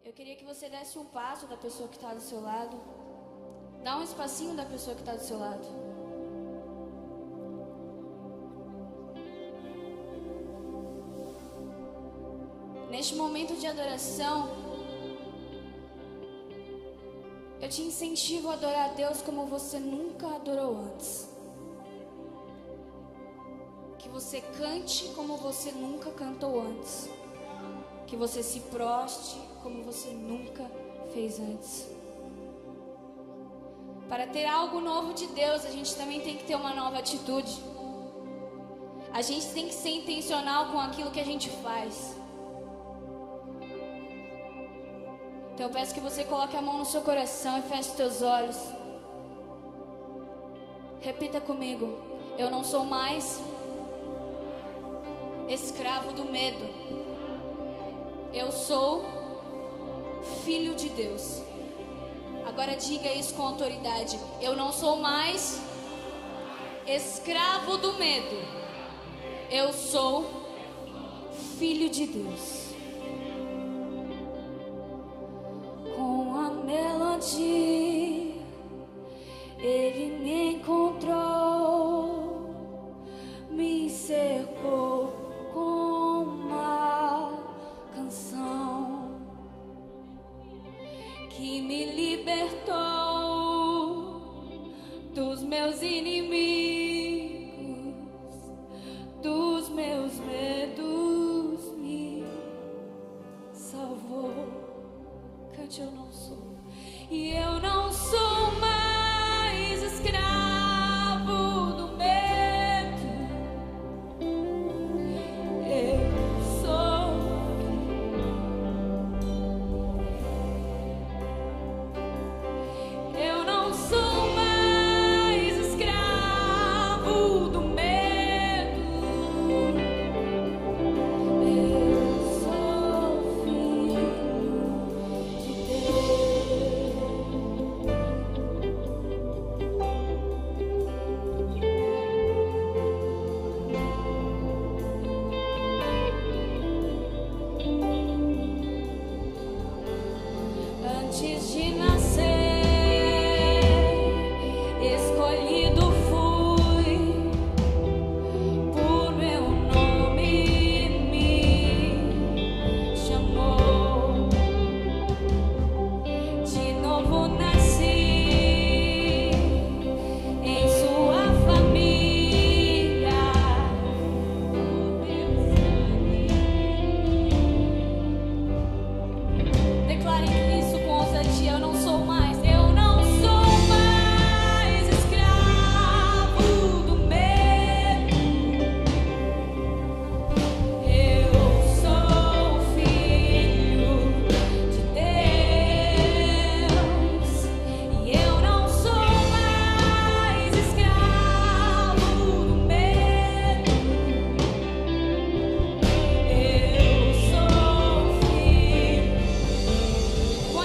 Eu queria que você desse um passo da pessoa que está do seu lado. Dá um espacinho da pessoa que está do seu lado. Neste momento de adoração, eu te incentivo a adorar a Deus como você nunca adorou antes. Que você cante como você nunca cantou antes. Que você se proste como você nunca fez antes. Para ter algo novo de Deus, a gente também tem que ter uma nova atitude. A gente tem que ser intencional com aquilo que a gente faz. Então eu peço que você coloque a mão no seu coração e feche os teus olhos. Repita comigo: eu não sou mais escravo do medo. Eu sou filho de Deus. Agora diga isso com autoridade: eu não sou mais escravo do medo. Eu sou filho de Deus. Com a melodia, Ele me encontrou, me cercou com uma canção que me libertou dos meus inimigos, dos meus medos, me salvou. Cante: eu não sou, e eu não sou mais escravo do medo. Eu sou, eu não sou mais escravo do medo. Eu sou filho de Antes de nascer, escolhido fui, por meu nome me chamou. De novo nasci em sua família, por meu sangue. Declarem isso com ousadia: eu não sou mais, eu não sou mais escravo do medo. Eu sou filho de Deus, e eu não sou mais escravo do medo. Eu sou filho.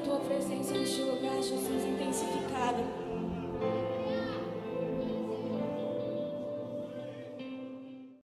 tua presença.